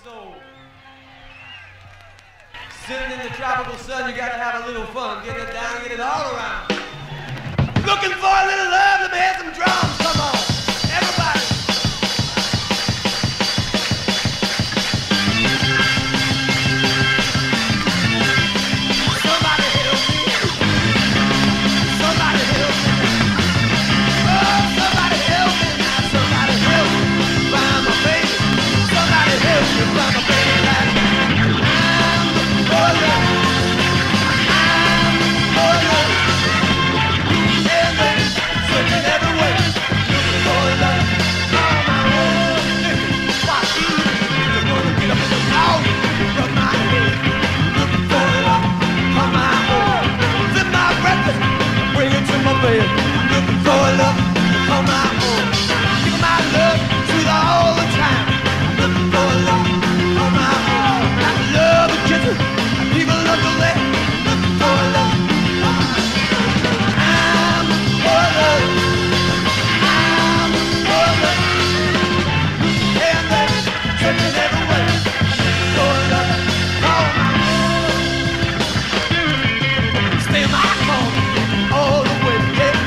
soul. Sitting in the tropical sun, you gotta have a little fun. Get it down, get it all around. Looking for a little love, let me hear some drums. Come on, everybody. Somebody help me. Somebody help me. Oh, somebody help me now. Somebody help me find my baby. Somebody help me find my baby. Looking for love on my own. Give my love to the all the time. Looking for love on my own. Got love and kisses, people love the way. Looking for love on my own. I'm for love. I'm for love. And they're searching everywhere. Looking for love on my own. Stay in my corner all the way.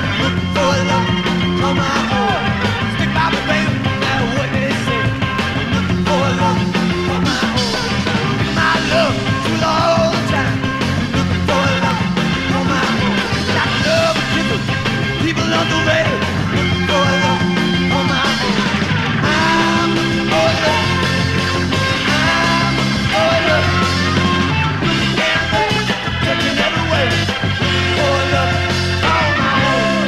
On my own. Stick by me, baby, no matter what they say. Looking for love on my own. My love to the all the time. Looking for love on my own. Got love and kisses, people on the way. Looking for love on my own. I'm for love. I'm for love. And they're touching every way. Looking for love on my own.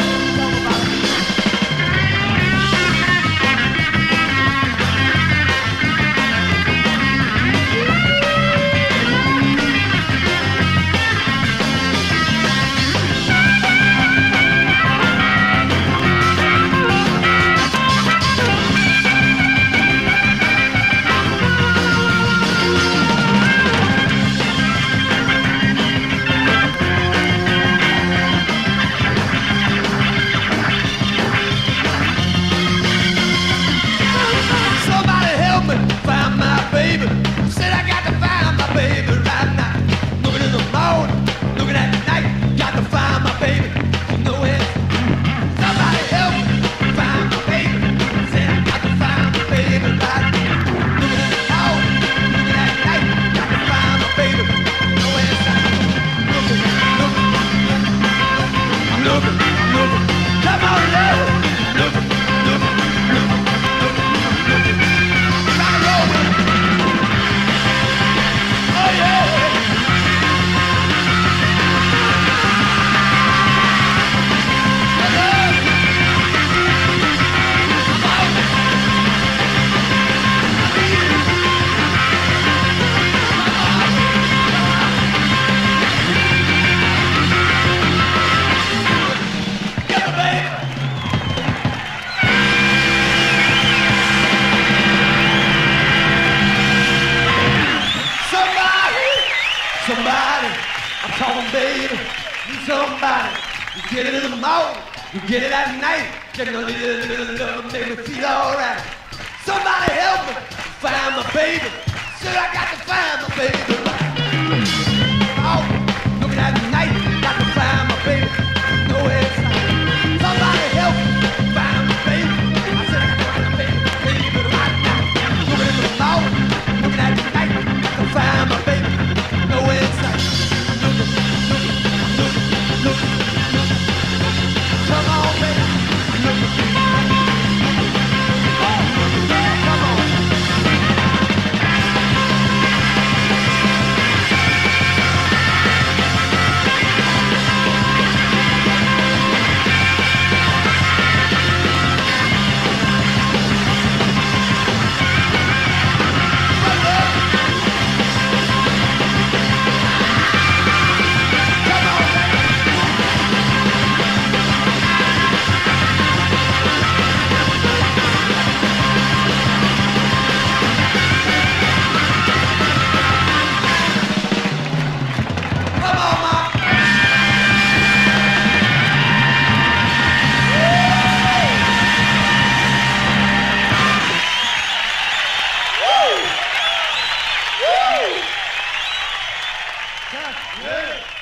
Somebody, I'm calling baby, need somebody. You get it in the morning, you get it at night. Just a little love, make me feel alright. Somebody help me find my baby. Said I got to find my baby. Oh, looking at the night, got to find my baby. Nowhere it's like. Somebody help me find my baby. I said I got to find my baby right now. Looking in the morning, looking at the night, got to find my baby. Nowhere it's like. Look. Come on, baby. Come on. Yeah.